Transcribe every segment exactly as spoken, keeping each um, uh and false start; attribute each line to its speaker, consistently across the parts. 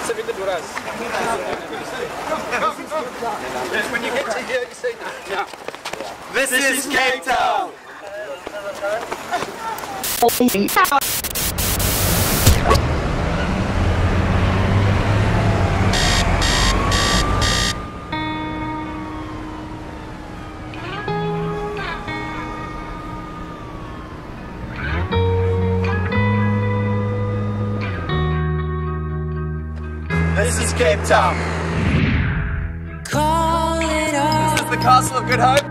Speaker 1: When you get to here, you say no.
Speaker 2: This is Cape Town! This is Cape Town.
Speaker 3: Call it off.
Speaker 2: This is the Castle of Good Hope.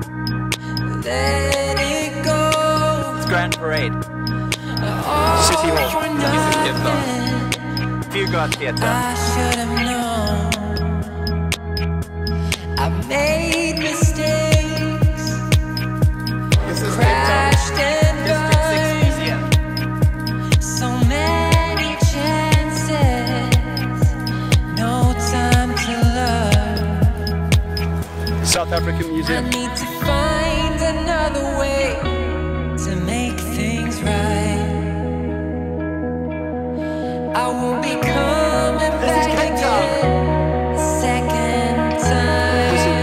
Speaker 3: Let it go.
Speaker 2: It's Grand Parade.
Speaker 3: All
Speaker 2: City Hall.
Speaker 3: for nothing.
Speaker 2: Fugard Theatre.
Speaker 3: I should have known. I made mistakes.
Speaker 2: This is
Speaker 3: Crashed and
Speaker 2: District six Museum.
Speaker 3: burned. So many chances. No time to love.
Speaker 2: South African
Speaker 3: I
Speaker 2: Museum.
Speaker 3: need to find another way to make things right. I will be coming
Speaker 2: This is
Speaker 3: back
Speaker 2: Cape Town.
Speaker 3: again a second
Speaker 2: This is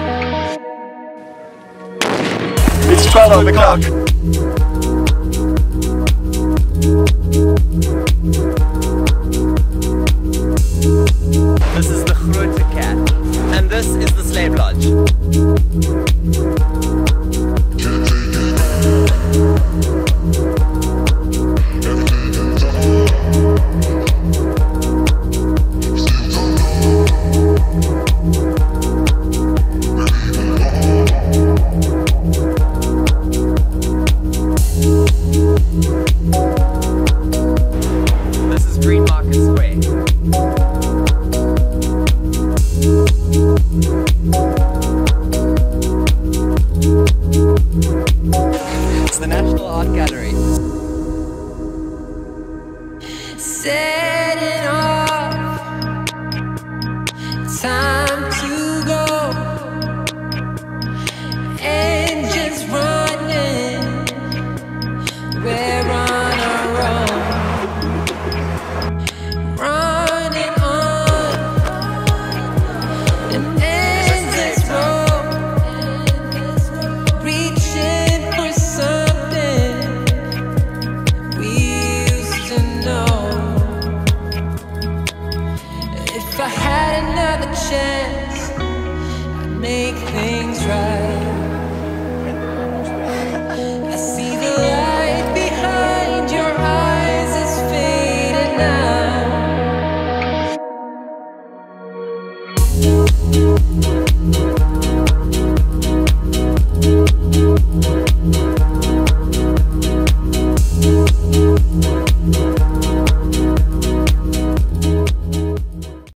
Speaker 3: time.
Speaker 2: It's twelve on the clock. This is the Groote cat. And this is the slave lodge. This is Green Market Square. It's the National Art Gallery.
Speaker 3: Setting off. Time to go. Engines running. We're on our own. Running on an endless road. Reaching for something we used to know. If I had another chance, I'd make things right. I see the light behind your eyes is fading now.